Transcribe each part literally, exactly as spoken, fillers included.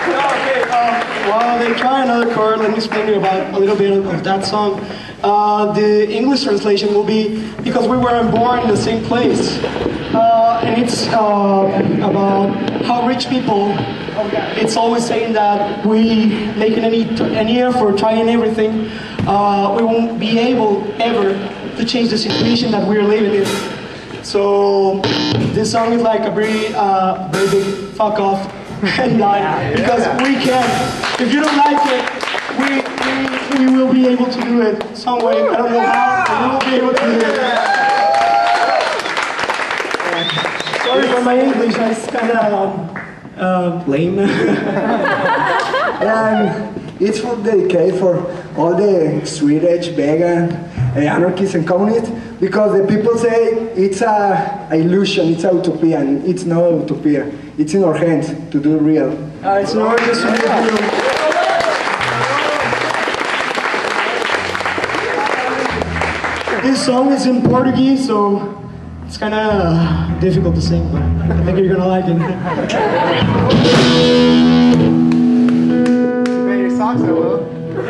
Okay, uh, while they try another chord, let me explain to you about a little bit of that song. Uh, the English translation will be because we weren't born in the same place. Uh, and it's uh, about how rich people, it's always saying that we making any, any effort, trying everything, uh, we won't be able ever to change the situation that we're living in. So this song is like a very, uh, very big fuck off and die, because we can. If you don't like it, we, we, we will be able to do it some way. I don't know how, but we will be able to do it. Sorry for my English, it's kind of um, uh, lame. And it's for dedicated for all the straight edge, vegan, uh, anarchists and communists, because the people say it's a, a illusion, it's a utopia, and it's no utopia. It's in our hands to do real. Uh, it's in our hands to do real. This song is in Portuguese, so it's kind of difficult to sing, but I think you're gonna like it. Pay your socks, I will.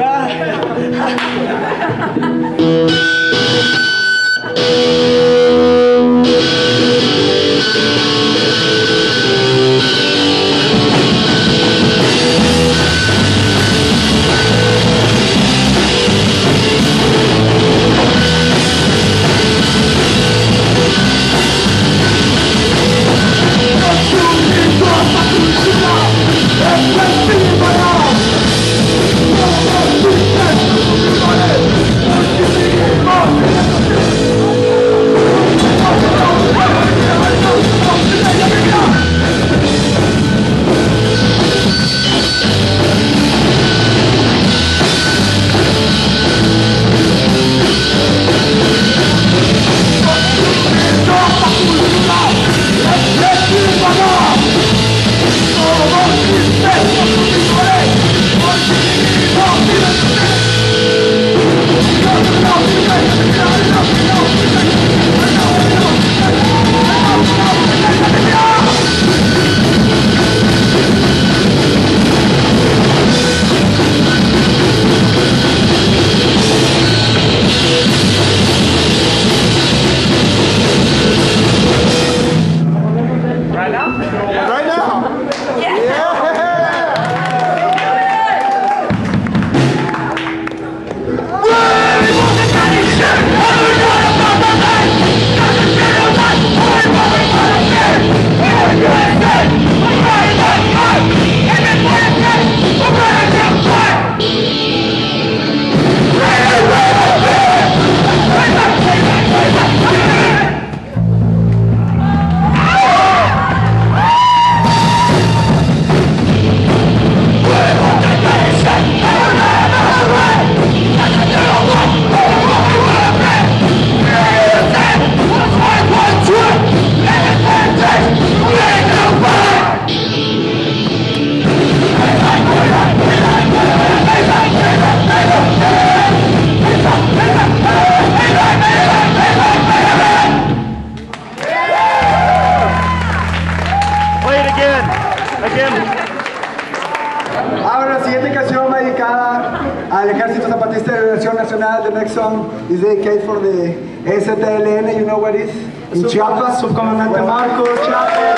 Ahora la siguiente canción va dedicada al Ejército Zapatista de Liberación Nacional. The next song is dedicated for the S T L N, you know what it is? In Chiapas. Subcomandante Marco, Chiapas,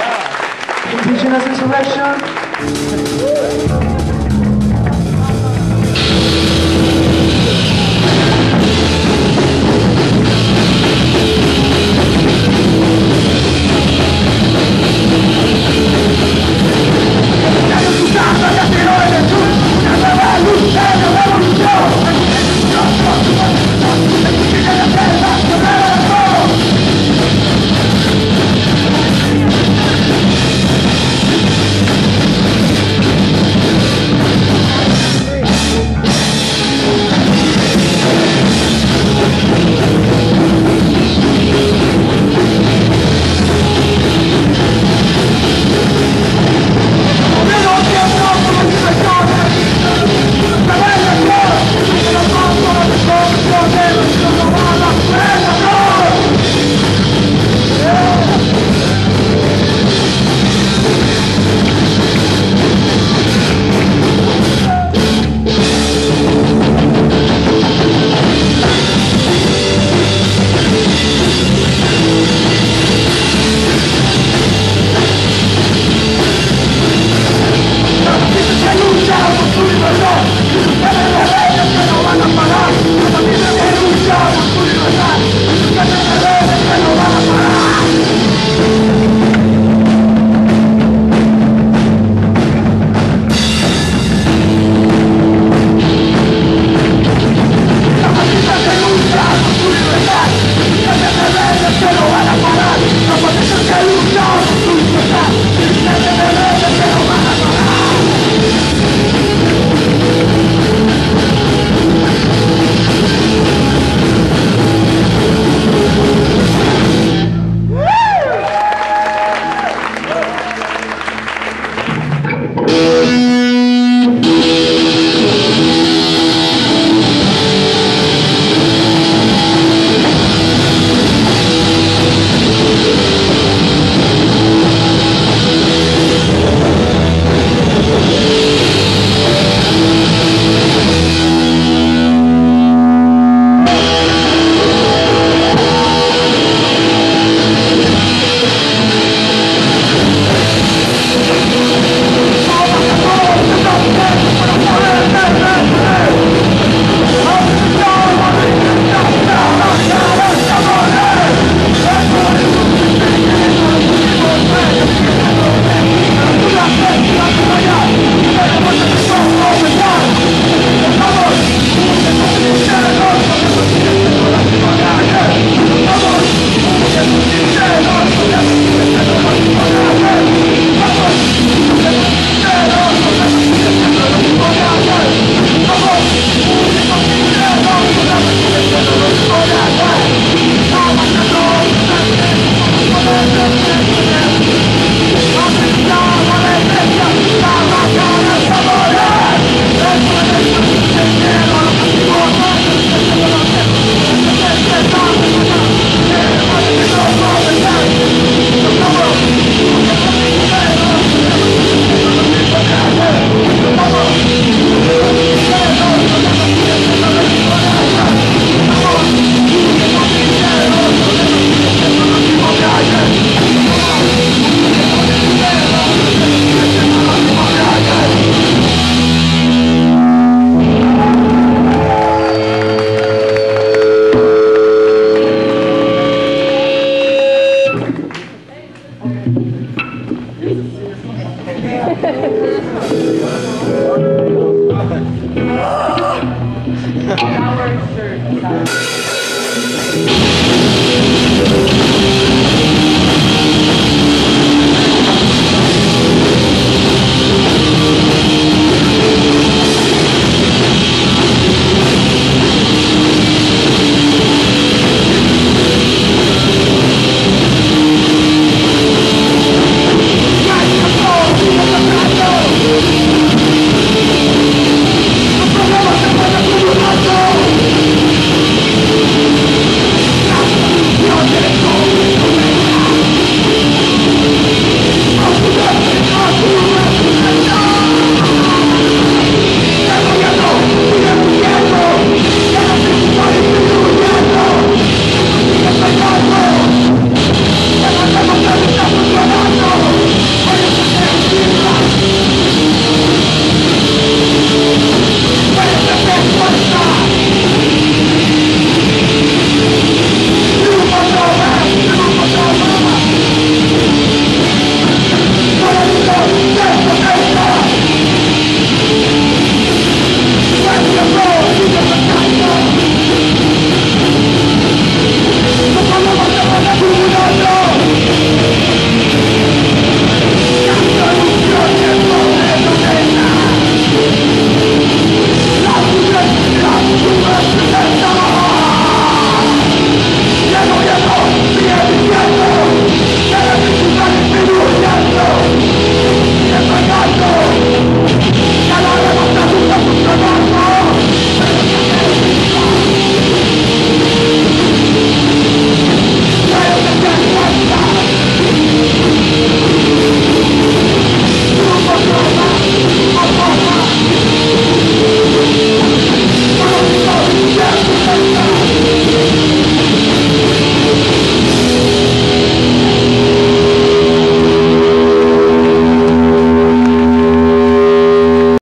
Indigenous Insurrection. our